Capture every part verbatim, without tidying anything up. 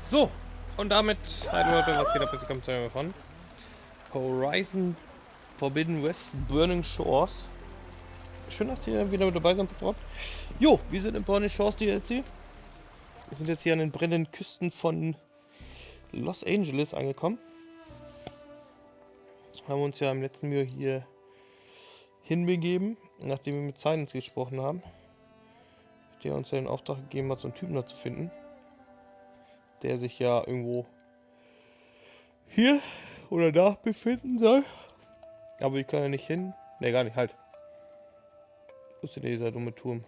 So, und damit, hi Leute, was geht ab? Jetzt kommt zu von Horizon Forbidden West Burning Shores. Schön, dass ihr wieder mit dabei seid. Jo, wir sind im Burning Shores D L C. Wir sind jetzt hier an den brennenden Küsten von Los Angeles angekommen. Haben uns ja im letzten Jahr hier hinbegeben, nachdem wir mit Silence gesprochen haben. Der uns ja den Auftrag gegeben hat, so einen Typen da zu finden. Der sich ja irgendwo hier oder da befinden soll. Aber ich kann ja nicht hin. Ne, gar nicht, halt. Wo ist denn dieser dumme Turm?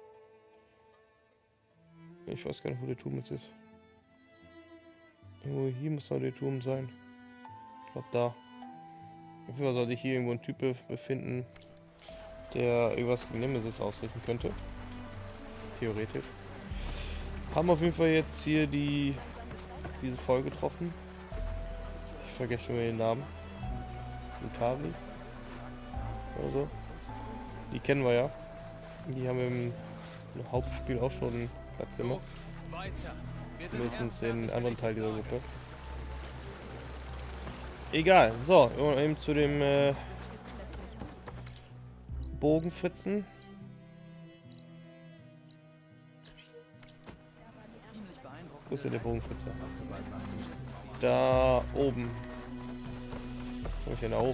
Ich weiß gar nicht, wo der Turm jetzt ist. Irgendwo hier muss doch der Turm sein. Ich glaube da. Auf jeden Fall sollte ich hier irgendwo einen Typ befinden, der irgendwas gegen Nemesis ausrichten könnte. Theoretisch. Haben auf jeden Fall jetzt hier die diese Folge getroffen. Ich vergesse schon mal den Namen. Utari oder so. Die kennen wir ja. Die haben wir im Hauptspiel auch schon Platz gemacht. Mindestens den anderen Teil dieser Gruppe. Egal. So, eben zu dem äh, Bogenfritzen. Wo ist denn der Bogenfritzer? Da oben. Komm ich denn da hoch?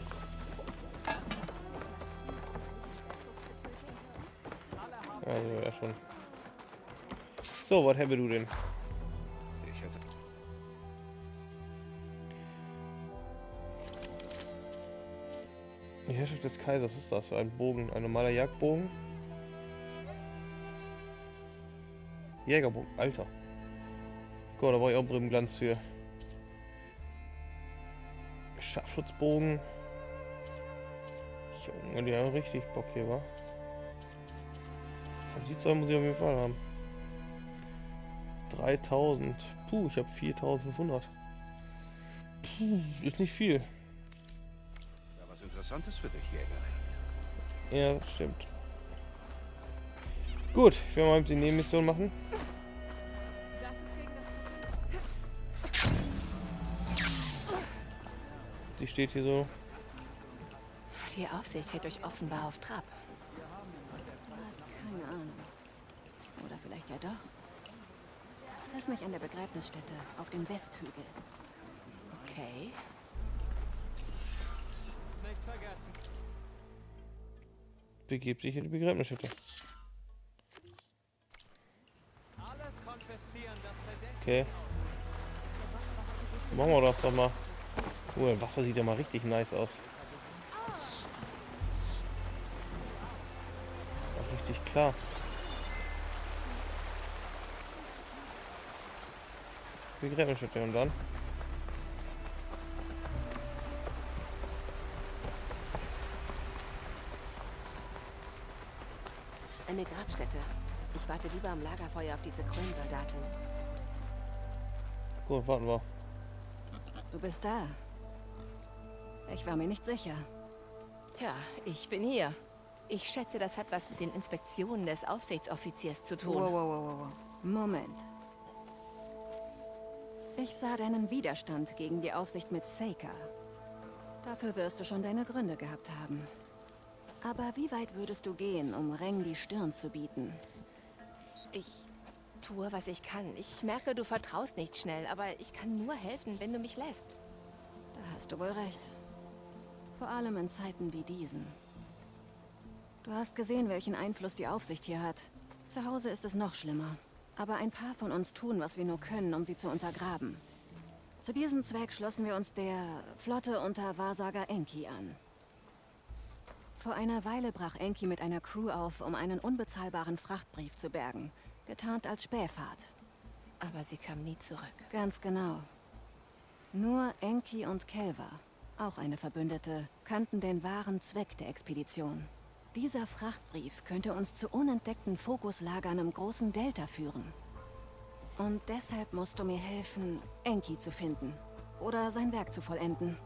Also, ja schon. So, was haben du denn? Ich hätte. Die Herrschaft des Kaisers, was ist das? Ein Bogen, ein normaler Jagdbogen? Jägerbogen, Alter. Gott, da brauche ich auch Brillenglanz für. Scharfschutzbogen. Junge, die haben richtig Bock hier, wa? Die zwei muss ich auf jeden Fall haben. dreitausend. Puh, ich habe viertausendfünfhundert. Puh, ist nicht viel. Ja, was Interessantes für dich, Jägerin. Ja, das stimmt. Gut, ich werde mal die Nebenmission machen. Die steht hier so. Die Aufsicht hält euch offenbar auf Trab. Du hast keine Ahnung. Oder vielleicht ja doch. Lass mich an der Begräbnisstätte auf dem Westhügel. Okay. Begebt sich in die Begräbnisstätte. Okay. Machen wir das doch mal. Oh, das Wasser sieht ja mal richtig nice aus. Auch richtig klar. Begräbnisstätte und dann. Eine Grabstätte. Ich warte lieber am Lagerfeuer auf diese Kronsoldatin. Gut, warten wir. Du bist da. Ich war mir nicht sicher. Tja, ich bin hier. Ich schätze, das hat was mit den Inspektionen des Aufsichtsoffiziers zu tun. Wow, wow, wow, wow. Moment. Ich sah deinen Widerstand gegen die Aufsicht mit Seika. Dafür wirst du schon deine Gründe gehabt haben. Aber wie weit würdest du gehen, um Reng die Stirn zu bieten? Ich tue, was ich kann. Ich merke, du vertraust nicht schnell, aber ich kann nur helfen, wenn du mich lässt. Da hast du wohl recht. Vor allem in Zeiten wie diesen. Du hast gesehen, welchen Einfluss die Aufsicht hier hat. Zu Hause ist es noch schlimmer. Aber ein paar von uns tun, was wir nur können, um sie zu untergraben. Zu diesem Zweck schlossen wir uns der Flotte unter Wahrsager Enki an. Vor einer Weile brach Enki mit einer Crew auf, um einen unbezahlbaren Frachtbrief zu bergen, getarnt als Spähfahrt. Aber sie kam nie zurück. Ganz genau. Nur Enki und Kelva, auch eine Verbündete, kannten den wahren Zweck der Expedition. Dieser Frachtbrief könnte uns zu unentdeckten Fokuslagern im großen Delta führen. Und deshalb musst du mir helfen, Enki zu finden. Oder sein Werk zu vollenden.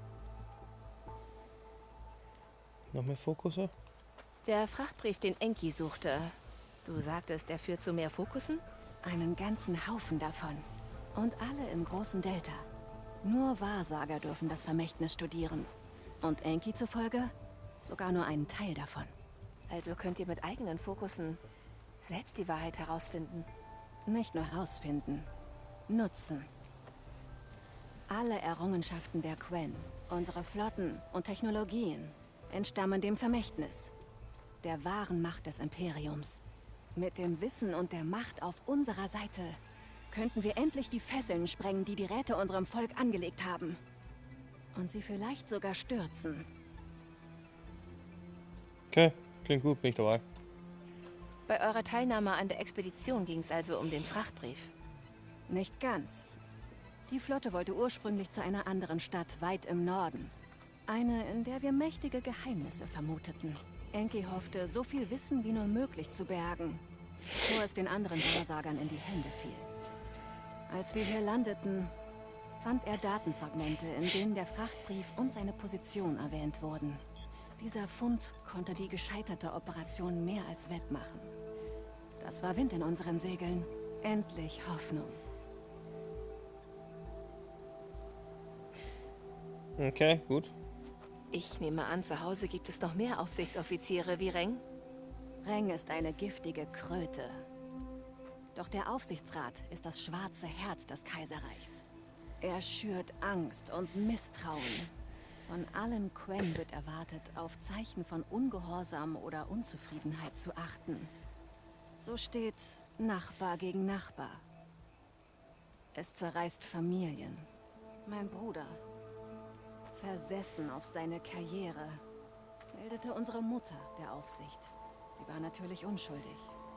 Noch mehr Fokusse? Der Frachtbrief, den Enki suchte. Du sagtest, er führt zu mehr Fokussen? Einen ganzen Haufen davon. Und alle im großen Delta. Nur Wahrsager dürfen das Vermächtnis studieren. Und Enki zufolge sogar nur einen Teil davon. Also könnt ihr mit eigenen Fokussen selbst die Wahrheit herausfinden? Nicht nur herausfinden, nutzen. Alle Errungenschaften der Quen, unsere Flotten und Technologien entstammen dem Vermächtnis, der wahren Macht des Imperiums. Mit dem Wissen und der Macht auf unserer Seite könnten wir endlich die Fesseln sprengen, die die Räte unserem Volk angelegt haben. Und sie vielleicht sogar stürzen. Okay, klingt gut, bin ich dabei. Bei eurer Teilnahme an der Expedition ging es also um den Frachtbrief. Nicht ganz. Die Flotte wollte ursprünglich zu einer anderen Stadt weit im Norden. Eine, in der wir mächtige Geheimnisse vermuteten. Enki hoffte, so viel Wissen wie nur möglich zu bergen, bevor es den anderen Wahrsagern in die Hände fiel. Als wir hier landeten, fand er Datenfragmente, in denen der Frachtbrief und seine Position erwähnt wurden. Dieser Fund konnte die gescheiterte Operation mehr als wettmachen. Das war Wind in unseren Segeln. Endlich Hoffnung. Okay, gut. Ich nehme an, zu Hause gibt es noch mehr Aufsichtsoffiziere wie Reng? Reng ist eine giftige Kröte. Doch der Aufsichtsrat ist das schwarze Herz des Kaiserreichs. Er schürt Angst und Misstrauen. Von allen Quen wird erwartet, auf Zeichen von Ungehorsam oder Unzufriedenheit zu achten. So steht Nachbar gegen Nachbar. Es zerreißt Familien. Mein Bruder, versessen auf seine Karriere, meldete unsere Mutter der Aufsicht. Sie war natürlich unschuldig.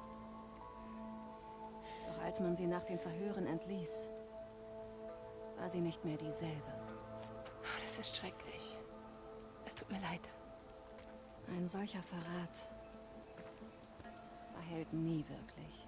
Doch als man sie nach den Verhören entließ, war sie nicht mehr dieselbe. Das ist schrecklich. Es tut mir leid. Ein solcher Verrat verhält nie wirklich.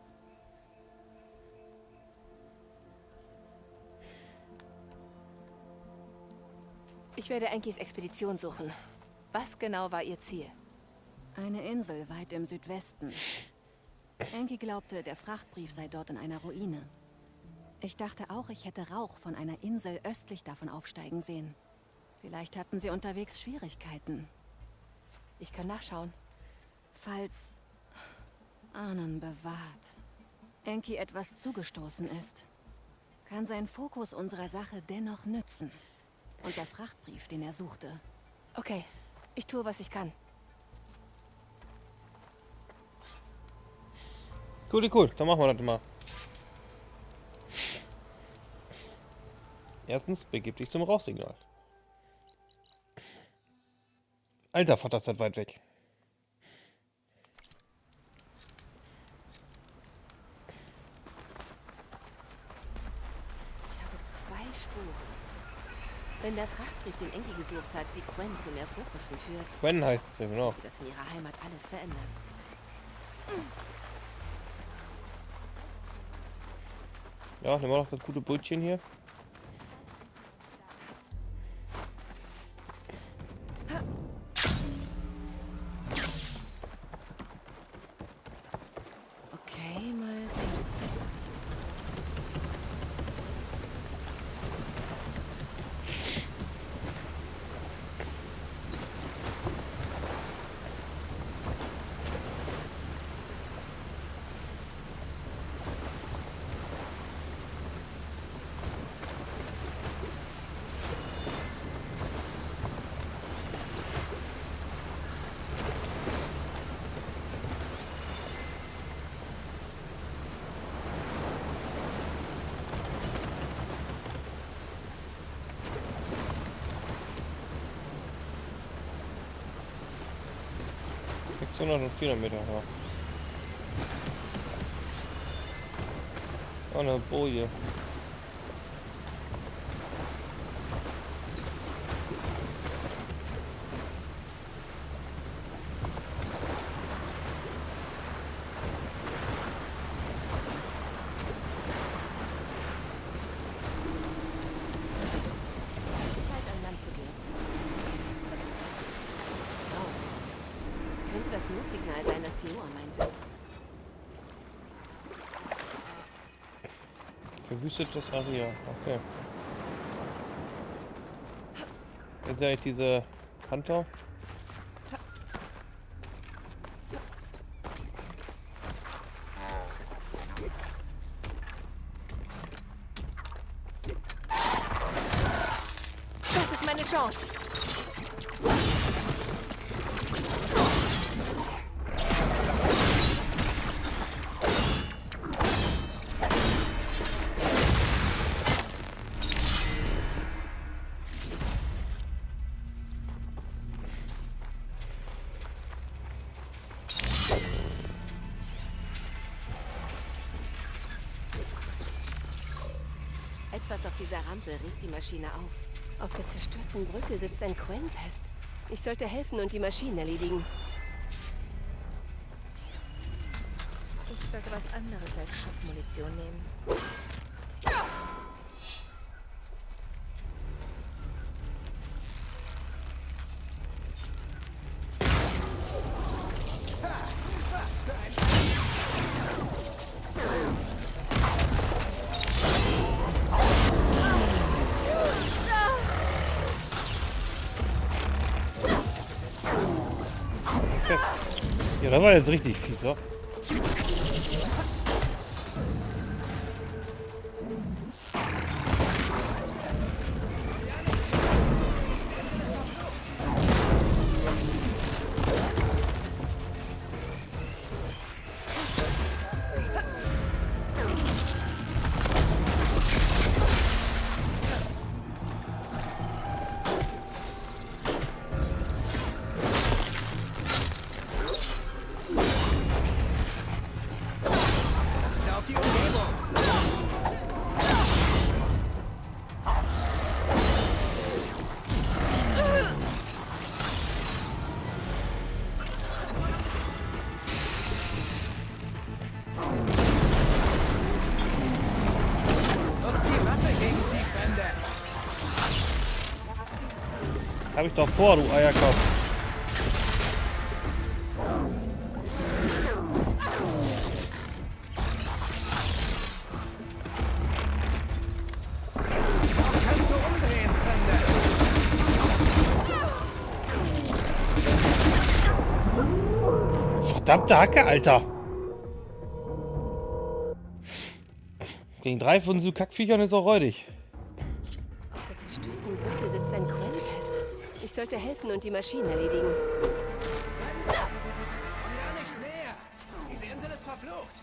Ich werde Enkis Expedition suchen. Was genau war ihr Ziel? Eine Insel weit im Südwesten. Enki glaubte, der Frachtbrief sei dort in einer Ruine. Ich dachte auch, ich hätte Rauch von einer Insel östlich davon aufsteigen sehen. Vielleicht hatten sie unterwegs Schwierigkeiten. Ich kann nachschauen. Falls Ahnen bewahrt, Enki etwas zugestoßen ist, kann sein Fokus unserer Sache dennoch nützen. Und der Frachtbrief, den er suchte. Okay, ich tue, was ich kann. Cool, cool, dann machen wir das mal. Erstens, begib dich zum Rauchsignal. Alter Vater, ist das weit weg. Ich habe zwei Spuren. Wenn der Frachtbrief, den Enki gesucht hat, die Quen zu mehr Fokussen führt, Quen heißt es ja, genau. wird das in ihrer Heimat alles verändern. Ja, nehmen wir noch das gute Brötchen hier. Okay, mal sehen. sechshundert und vierhundert Meter, ja. Oh, eine Boje. Zeit an Land zu gehen. Oh. Könnte das Notsignal sein, das Tioa meinte? Verwüstetes Area, okay. Jetzt sehe ich diese Panther. Das ist meine Chance. Etwas auf dieser Rampe regt die Maschine auf. Auf der zerstörten Brücke sitzt ein Quen fest. Ich sollte helfen und die Maschinen erledigen. Ich sollte was anderes als Schockmunition nehmen. Ja, das war jetzt richtig fies, ja? Hab ich doch vor, du Eierkopf. Kannst du umdrehen, Fremde? Verdammte Hacke, Alter. Gegen drei von so Kackviechern ist auch räudig. Auf der zerstörten Brücke sitzt ein Quen fest. Ich sollte helfen und die Maschinen erledigen. Ja, nicht mehr! Diese Insel ist verflucht!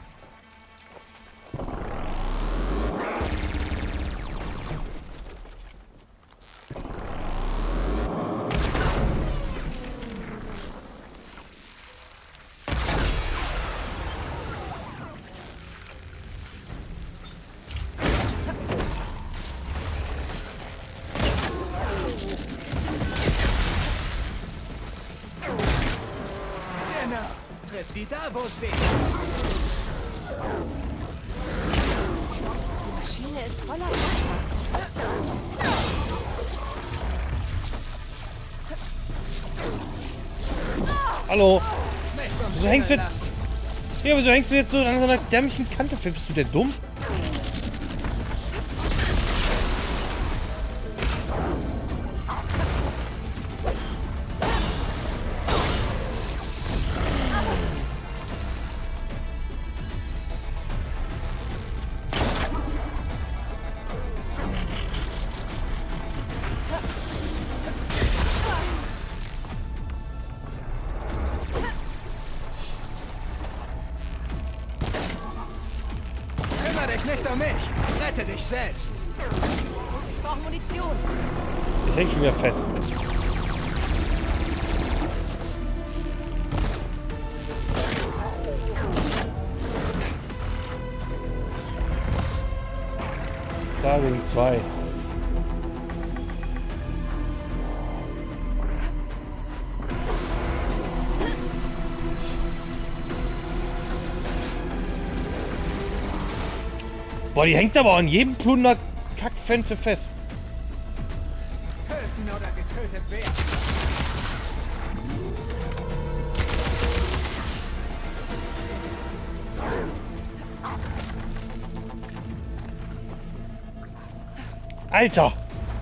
Tritt sie da, wo es weh. Die Maschine ist voller Wasser. Hallo. Wieso hängst du jetzt? Ja, wieso hängst du jetzt so an so einer dämlichen Kante? Bist du denn dumm? Kümmere dich nicht um mich! Rette dich selbst! Ich brauche Munition. Ich häng schon wieder fest. Da wegen zwei. Boah, die hängt aber an jedem Plunder Kackfenster fest. Töten oder getötet werden! Alter!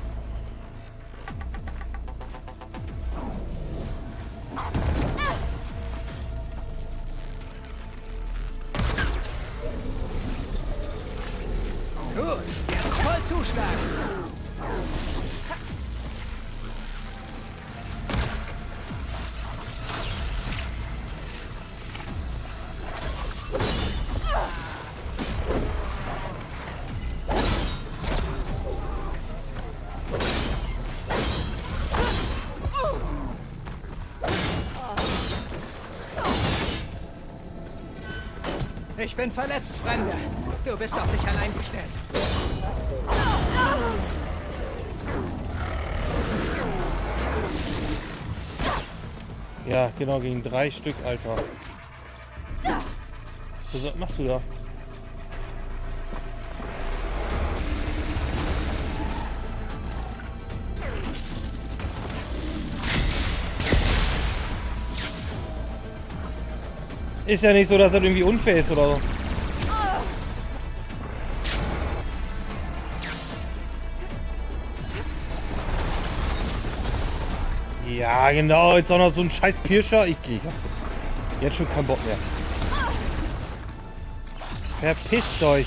Gut, jetzt voll zuschlagen. Ich bin verletzt, Fremde. Du bist auf dich allein gestellt. Ja, genau, gegen drei Stück, Alter. Was machst du da? Ist ja nicht so, dass das irgendwie unfair ist oder so. Ja, genau, jetzt auch noch so ein scheiß Pirscher. Ich gehe. Jetzt schon kein Bock mehr. Verpisst euch.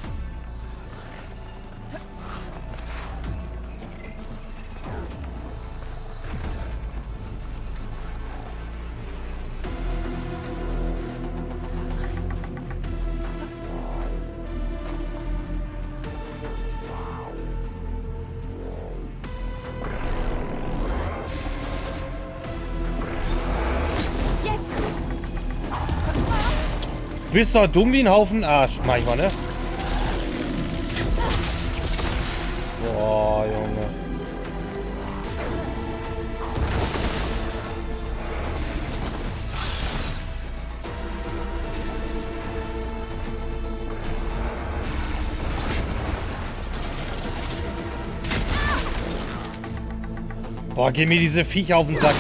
Du bist doch dumm wie ein Haufen Arsch, manchmal, ne? Boah, Junge. Boah, geh mir diese Viecher auf den Sack.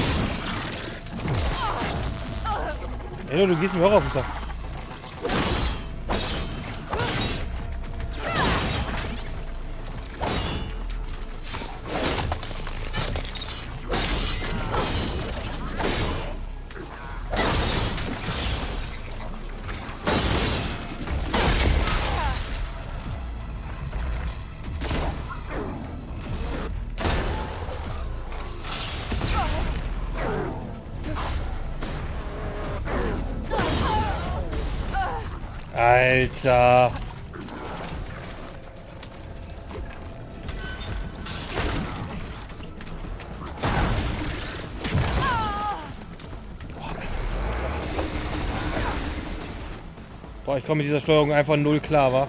Ey, du gehst mir auch auf den Sack. Alter. Boah, ich komme mit dieser Steuerung einfach null klar, wa?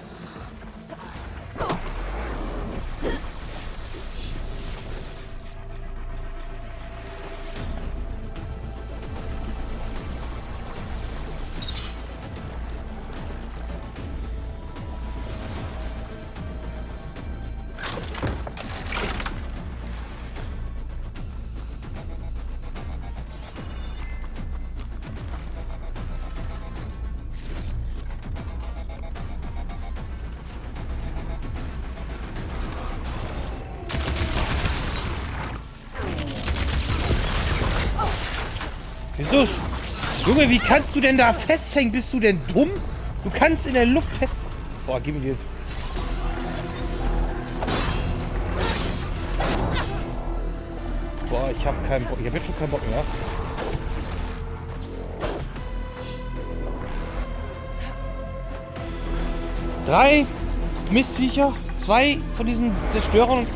Wieso? Junge, wie kannst du denn da festhängen? Bist du denn dumm? Du kannst in der Luft fest... Boah, gib mir die... Boah, ich hab keinen Bock. Ich hab jetzt schon keinen Bock mehr. Drei Mistviecher, zwei von diesen Zerstörern.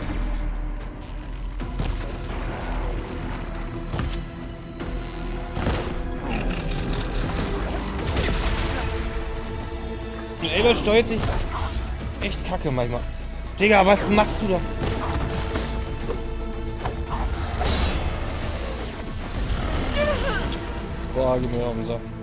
Elber steuert sich echt kacke manchmal. Digga, was machst du da? Boah, gib mir auf den Sack.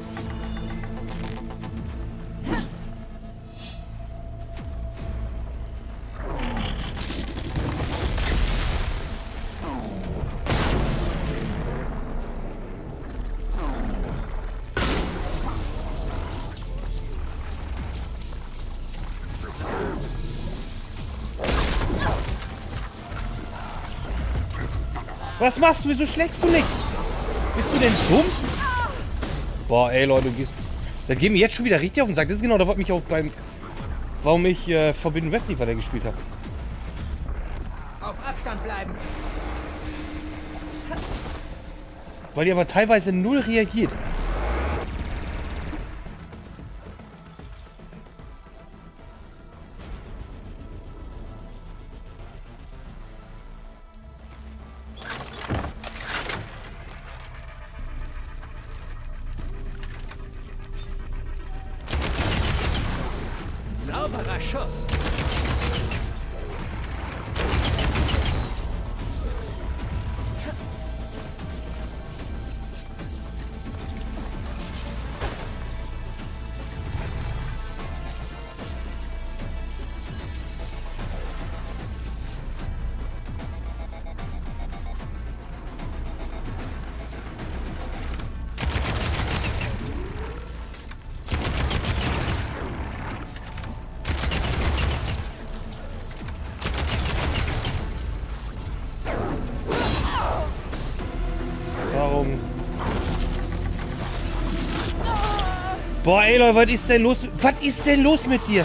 Was machst du? Wieso schlägst du nichts? Bist du denn dumm? Boah, ey Leute, du gehst... Dann gehen wir jetzt schon wieder richtig auf den Sack. Das ist genau, da wollte mich auch beim... Warum ich äh, Forbidden West nicht weiter gespielt habe. Auf Abstand bleiben. Weil die aber teilweise null reagiert. Sauberer Schuss. Warum? Boah, ey Leute, was ist denn los? Was ist denn los mit dir?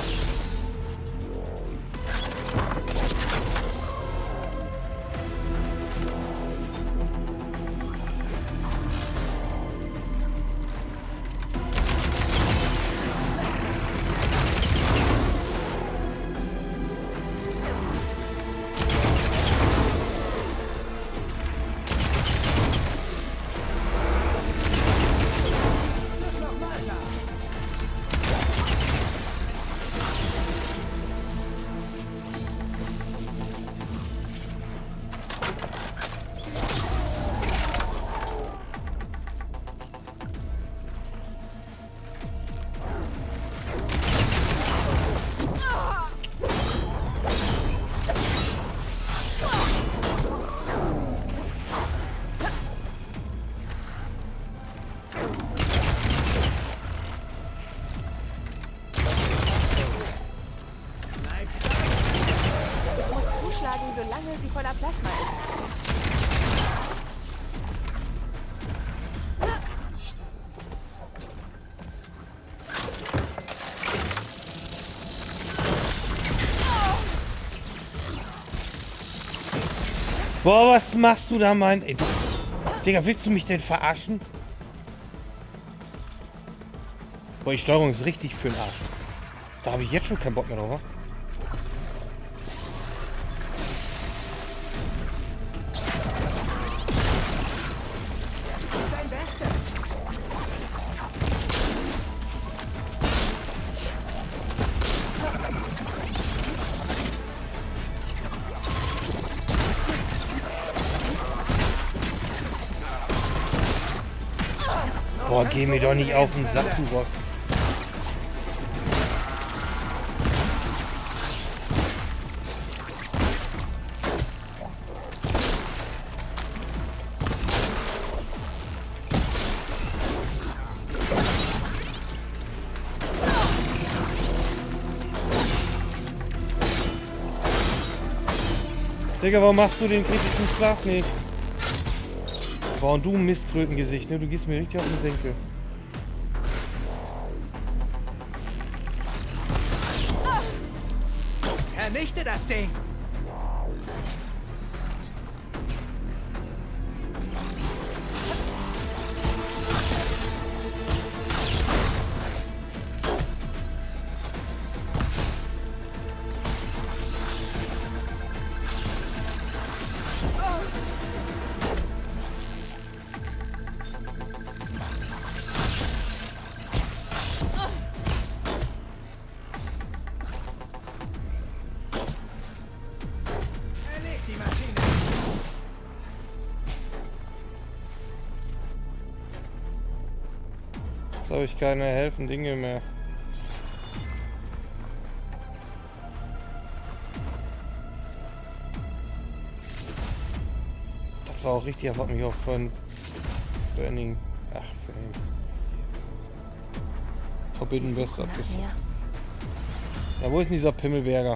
Solange sie voller Plasma ist. Boah, was machst du da, mein... Ey, Digga, willst du mich denn verarschen? Boah, die Steuerung ist richtig für den Arsch. Da habe ich jetzt schon keinen Bock mehr drauf. Boah, geh mir doch nicht auf den Sack, du Bock. Digga, warum machst du den kritischen Schlag nicht? Boah, und du Mistkrötengesicht, ne? Du gehst mir richtig auf den Senkel. Vernichte das Ding! Jetzt habe ich keine helfenden Dinge mehr. Das war auch richtig, er hat mich auch von Burning. Ach, für ihn. Forbidden West abgeschlossen. Ja, wo ist denn dieser Pimmelberger?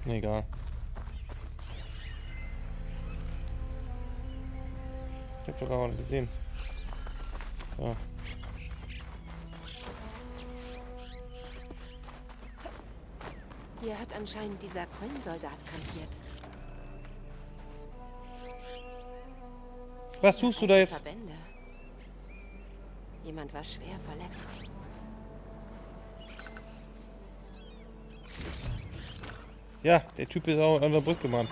Nee, egal. Ich hab doch gar nicht gesehen. Ja. Hier hat anscheinend dieser Quen-Soldat kampiert. Was tust du da jetzt? Verbände. Jemand war schwer verletzt. Ja, der Typ ist auch an der Brücke, Mann.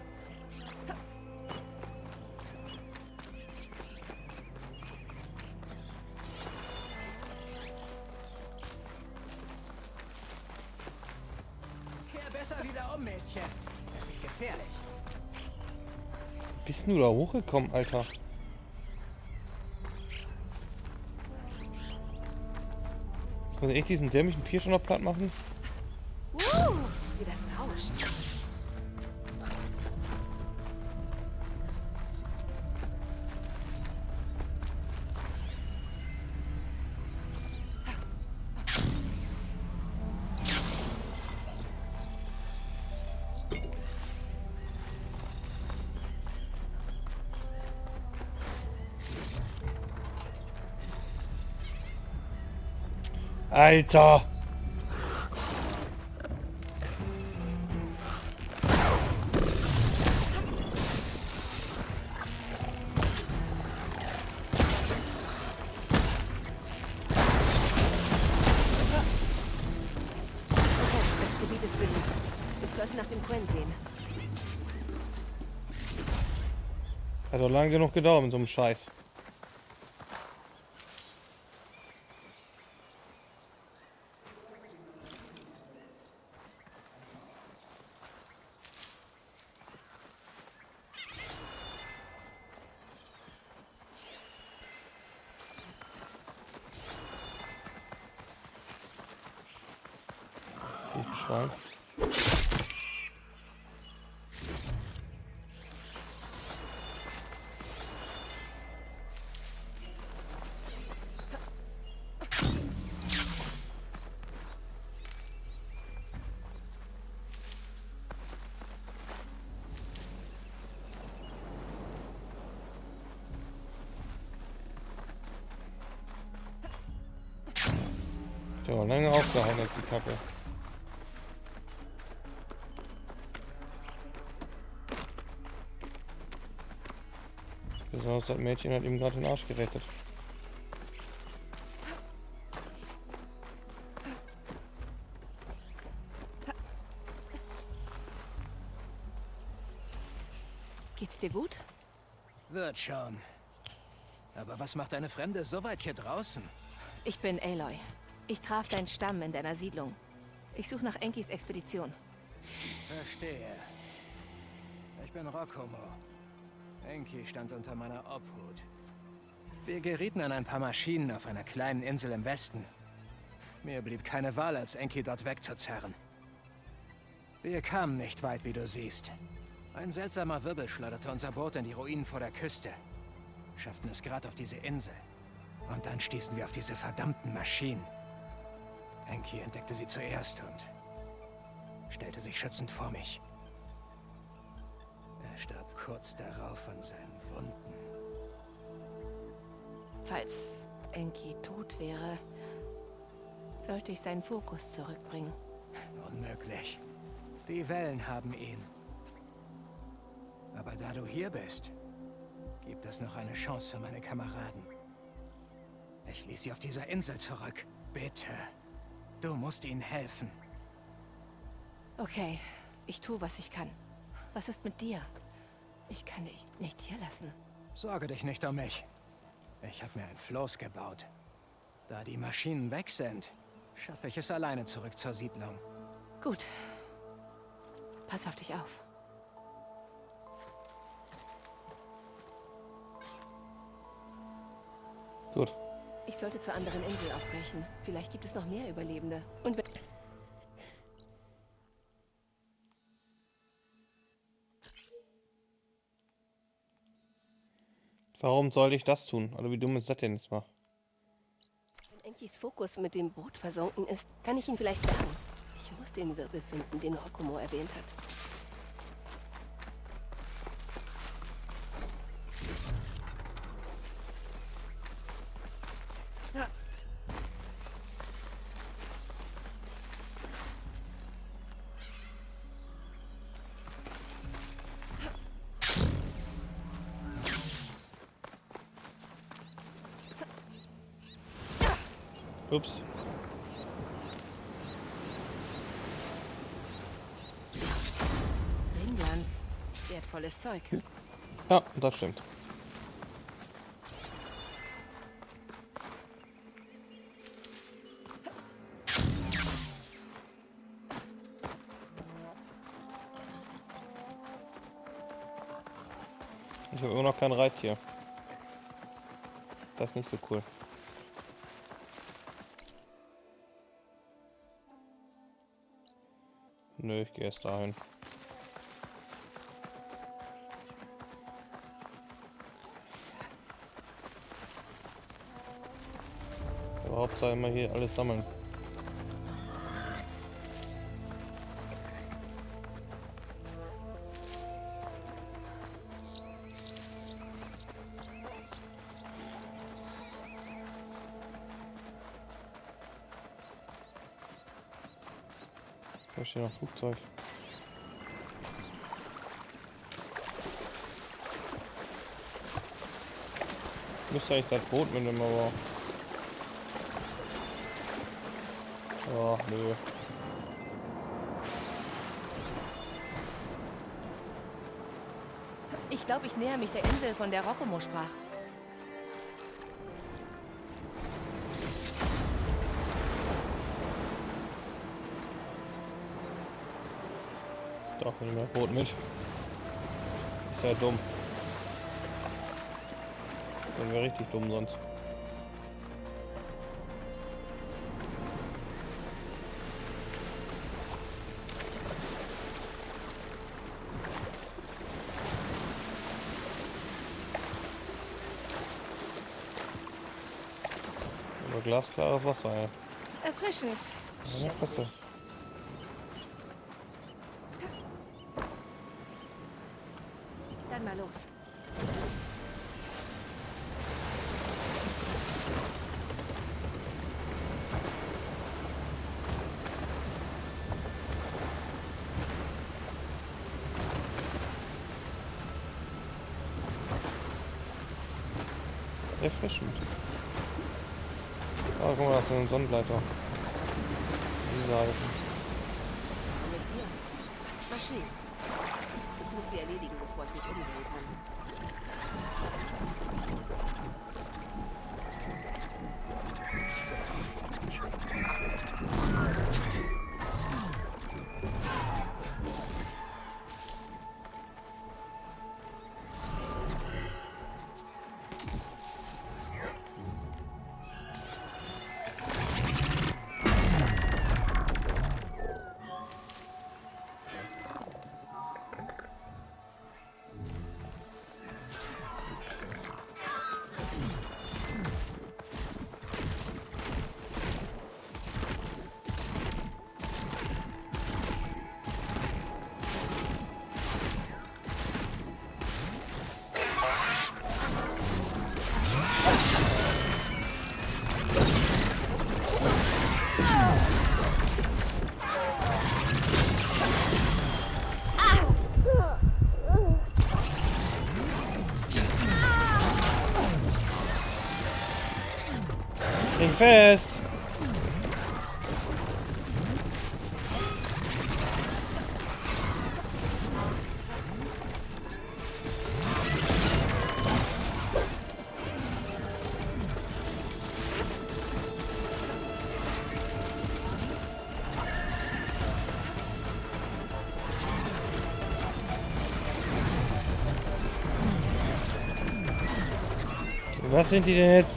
Kehr besser wieder um, Mädchen. Das ist gefährlich. Bist du da hochgekommen, Alter? Jetzt muss ich echt diesen dämlichen Pier noch platt machen? Uh, wie das rauscht. Alter! Das Gebiet ist sicher. Ich sollte nach dem Quen sehen. Hat doch lange genug gedauert mit so einem Scheiß. Schrein. Der war lange aufgehauen als die Kappe. Besonders das Mädchen hat ihm gerade den Arsch gerettet. Geht's dir gut? Wird schon. Aber was macht eine Fremde so weit hier draußen? Ich bin Aloy. Ich traf deinen Stamm in deiner Siedlung. Ich suche nach Enkis Expedition. Verstehe. Ich bin Rockhomo. Enki stand unter meiner Obhut. Wir gerieten an ein paar Maschinen auf einer kleinen Insel im Westen. Mir blieb keine Wahl, als Enki dort wegzuzerren. Wir kamen nicht weit, wie du siehst. Ein seltsamer Wirbel schleuderte unser Boot in die Ruinen vor der Küste. Schafften es gerade auf diese Insel. Und dann stießen wir auf diese verdammten Maschinen. Enki entdeckte sie zuerst und stellte sich schützend vor mich. Er starb kurz darauf an seinen Wunden. Falls Enki tot wäre, sollte ich seinen Fokus zurückbringen. Unmöglich. Die Wellen haben ihn. Aber da du hier bist, gibt es noch eine Chance für meine Kameraden. Ich ließ sie auf dieser Insel zurück. Bitte. Du musst ihnen helfen. Okay, ich tue, was ich kann. Was ist mit dir? Ich kann dich nicht hier lassen. Sorge dich nicht um mich. Ich habe mir ein Floß gebaut. Da die Maschinen weg sind, schaffe ich es alleine zurück zur Siedlung. Gut. Pass auf dich auf. Gut. Ich sollte zur anderen Insel aufbrechen. Vielleicht gibt es noch mehr Überlebende. Und wenn... Warum soll ich das tun? Oder wie dumm ist das denn jetzt mal? Wenn Enkis Fokus mit dem Boot versunken ist, kann ich ihn vielleicht bergen. Ich muss den Wirbel finden, den Rokumo erwähnt hat. Ups. Ringglanz. Wertvolles Zeug. Ja, das stimmt. Ich habe immer noch kein Reittier. Das ist nicht so cool. Nö, ich gehe erst dahin. Aber Hauptsache immer hier alles sammeln. Da steht noch Flugzeug. Müsste eigentlich das Boot mitnehmen, aber... Ach, nö. Ich glaube, ich näher mich der Insel, von der Rokumo sprach. Doch, nicht mehr Boot mit. Ist ja dumm. Das wäre richtig dumm sonst. Aber glasklares Wasser, ey. Erfrischend. Ja, klasse. Dann mal los. Erfrischend. Ah, guck mal, da ist so ein Sonnenbleiter. Wie sage ich? Nicht hier. Maschinen. Ich muss sie erledigen, bevor ich mich umsehen kann. Häng fest! Was sind die denn jetzt?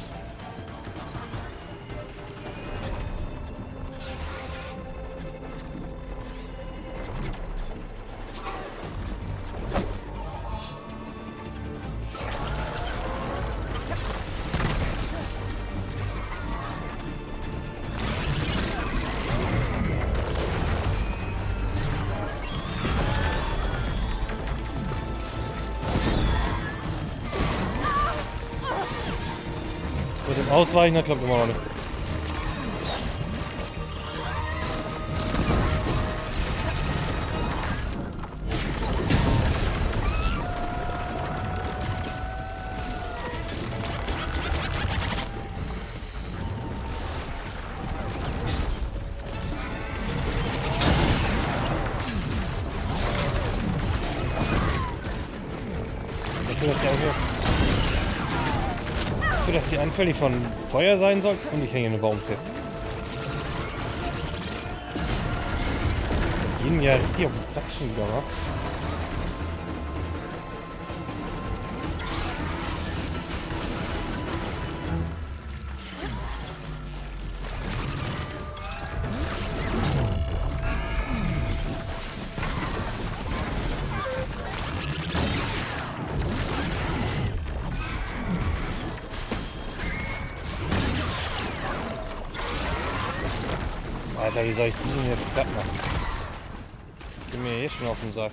Mit dem Ausweichen, das klappt immer noch nicht. Dafür, dass die, Anfälle, dafür, dass die anfällig von Feuer sein soll, und ich hänge in den Baum fest. Die gehen ja richtig auf den Sack schon wieder, wa? Alter, wie soll ich diesen jetzt platt machen? Ich bin mir eh schon auf den Sack.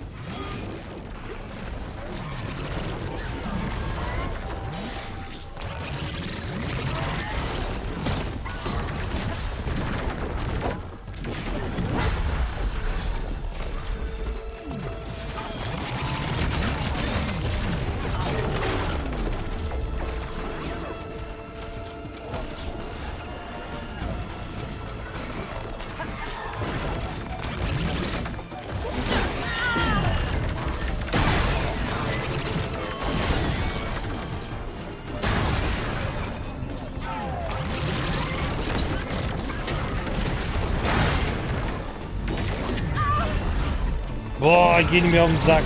Boah, gehen die mir auf den Sack.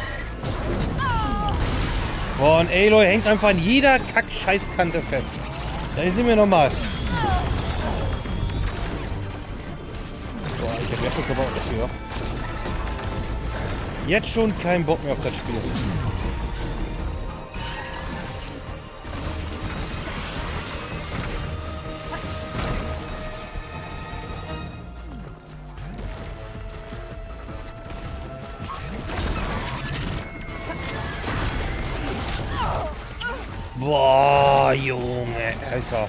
Boah, und Aloy hängt einfach an jeder Kack-Scheißkante fest. Da ist sie mir normal. Boah, ich hab ja schon gebaut dafür. Jetzt schon keinen Bock mehr auf das Spiel. Boah, Junge, Alter.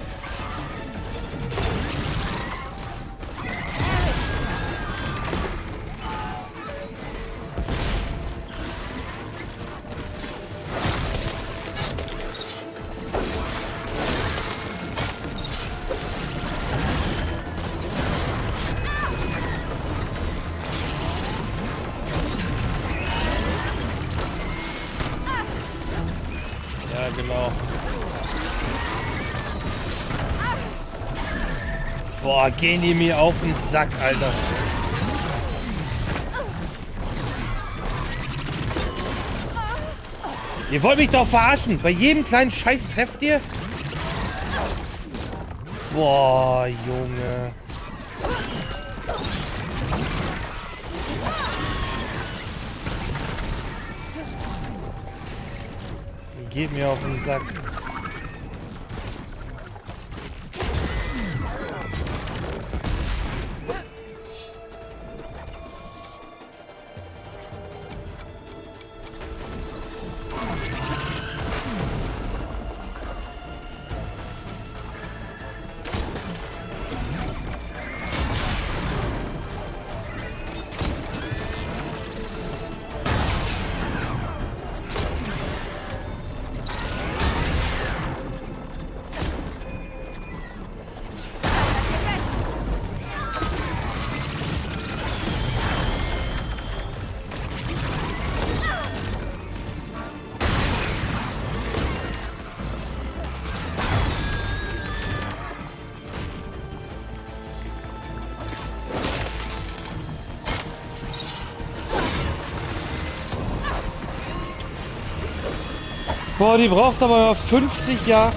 Ja, genau. Boah, gehen die mir auf den Sack, Alter. Ihr wollt mich doch verarschen. Bei jedem kleinen Scheiß trefft ihr. Boah, Junge. Geht mir auf den Sack. Boah, die braucht aber fünfzig Jahre.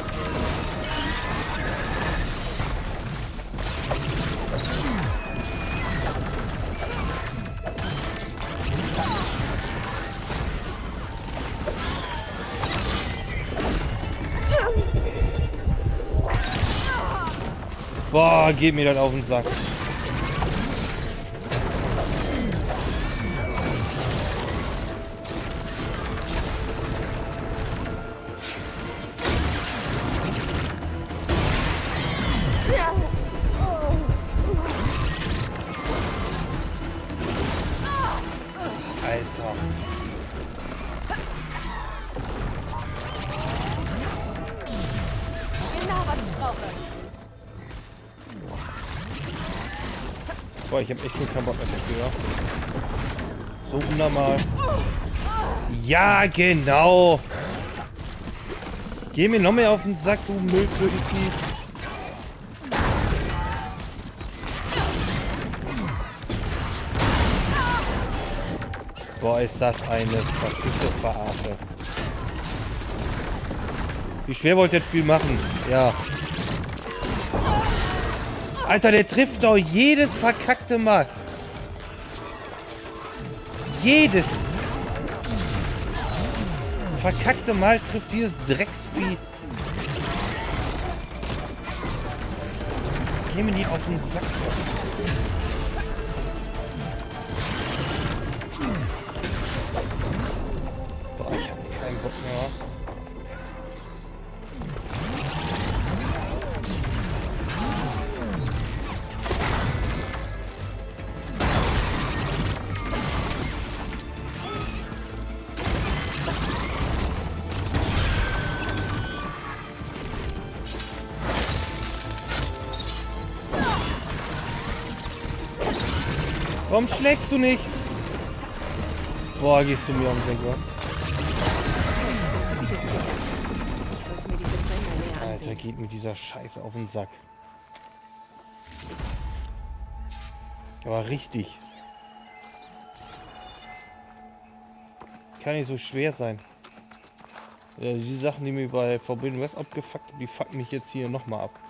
Boah, geht mir das auf den Sack. Boah, ich hab echt schon keinen Bock mehr zu spielen, ja? So unnormal. Ja, genau! Geh mir noch mehr auf den Sack, du Müllflötenvieh. Boah, ist das eine verfickte Verarsche. Wie schwer wollt ihr das Spiel machen? Ja. Alter, der trifft doch jedes verkackte Mal. Jedes verkackte Mal trifft dieses Drecksvieh. Geh mir die auf den Sack. Boah, ich hab keinen Bock mehr. Warum schlägst du nicht? Boah, gehst du mir am Senker. Das Gebiet ist sicher. Ich sollte mir diese Brände näher ansehen. Alter, geht mir dieser Scheiße auf den Sack. Aber richtig. Kann nicht so schwer sein. Ja, die Sachen, die mir bei Forbidden West abgefuckt haben, die fucken mich jetzt hier nochmal ab.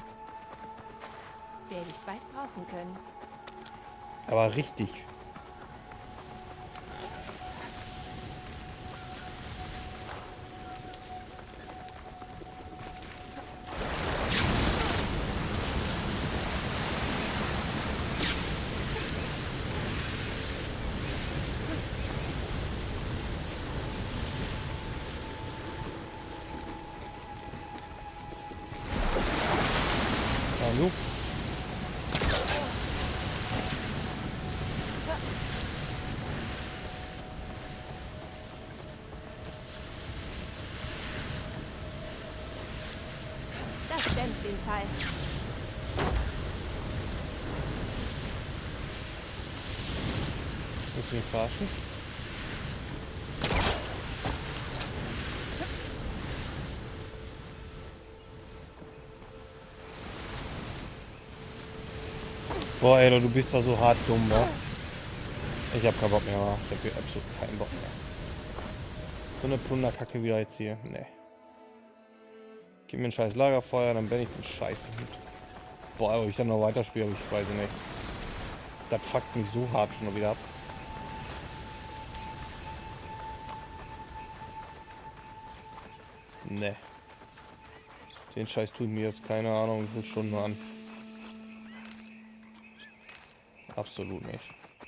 Werde ich bald brauchen können. Aber richtig. Hallo? Das dämpft den Fall. Willst du mich verarschen? Boah, ey, du bist da so hart dumm, wa? Ich hab keinen Bock mehr, wa? Ich hab hier absolut keinen Bock mehr. So eine Plunderkacke wieder jetzt hier. Nee. Gib mir ein scheiß Lagerfeuer, dann bin ich den Scheiß Hut. Boah, ob ich dann noch weiterspiele, ich weiß nicht. Das fuckt mich so hart schon wieder ab. Nee. Den Scheiß tut mir jetzt keine Ahnung, wie viele Stunden an. Absolut nicht.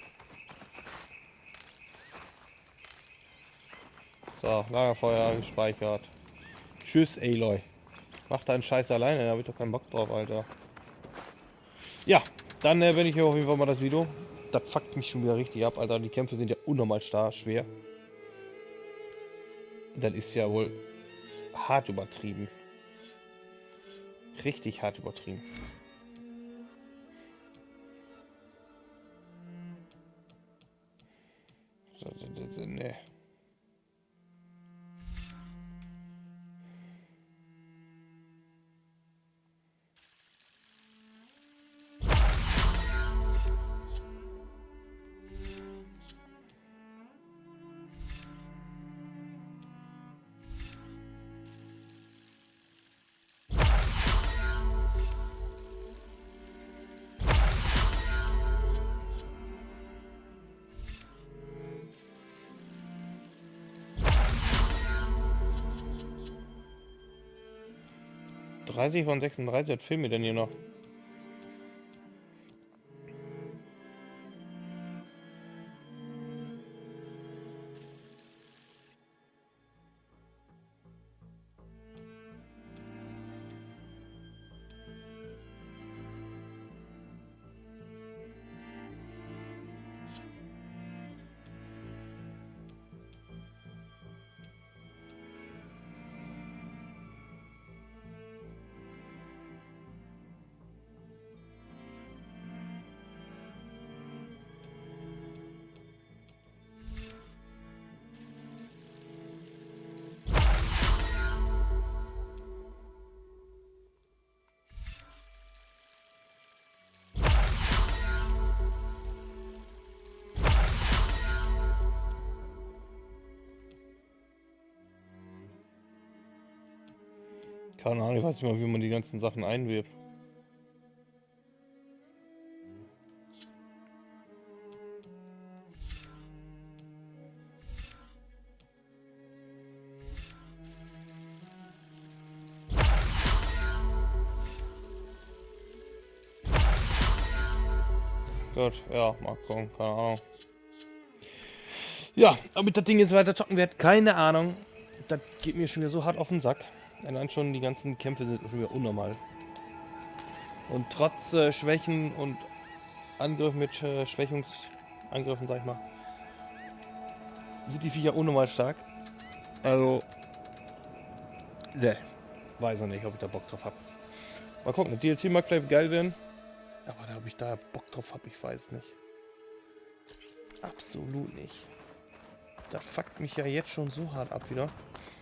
So, Lagerfeuer gespeichert. Tschüss, Aloy. Mach deinen Scheiß alleine, da hab ich doch keinen Bock drauf, Alter. Ja, dann äh, bin ich hier auf jeden Fall mal das Video. Das fuckt mich schon wieder richtig ab, Alter. Die Kämpfe sind ja unnormal stark, schwer. Das ist ja wohl hart übertrieben. Richtig hart übertrieben. So, so, so, so, nee. dreißig von sechsunddreißig, was fehlt mir denn hier noch? Keine Ahnung, ich weiß nicht mal, wie man die ganzen Sachen einwirft. Gott, ja, mal gucken, keine Ahnung. Ja, ob ich das Ding jetzt weiter zocken werde, keine Ahnung. Das geht mir schon wieder so hart auf den Sack. Allein schon die ganzen Kämpfe sind schon wieder unnormal. Und trotz äh, Schwächen und Angriff mit äh, Schwächungsangriffen, sag ich mal, sind die Viecher unnormal stark. Also, ne, weiß noch nicht, ob ich da Bock drauf habe. Mal gucken, das D L C mag vielleicht geil werden. Aber da, ob ich da Bock drauf habe, ich weiß nicht. Absolut nicht. Das fuckt mich ja jetzt schon so hart ab wieder.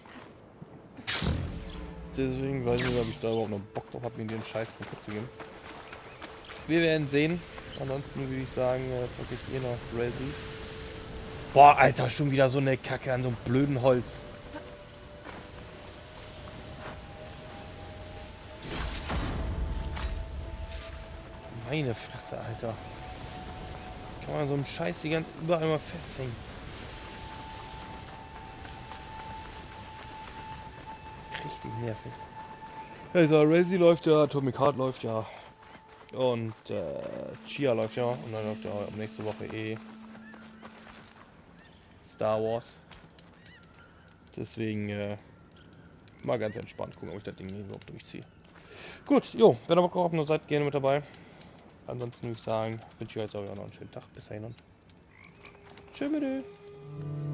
Deswegen weiß ich nicht, ob ich da überhaupt noch Bock drauf habe, mir den Scheiß kaputt zu geben. Wir werden sehen. Ansonsten würde ich sagen, jetzt habe ich hier noch Resi. Boah, Alter, schon wieder so eine Kacke an so einem blöden Holz. Meine Fresse, Alter. Kann man so einen Scheiß die ganze überall mal festhängen. Richtig nervig. Also, Resi läuft ja, Atomic Heart läuft ja. Und äh, Chia läuft ja. Und dann läuft ja ab nächste Woche eh Star Wars. Deswegen äh, mal ganz entspannt gucken, ob ich das Ding überhaupt durchziehe. Gut, jo, wenn ihr Bock drauf habt, seid gerne mit dabei. Ansonsten würde ich sagen, wünsche ich euch jetzt auch noch einen schönen Tag. Bis dahin und tschüss.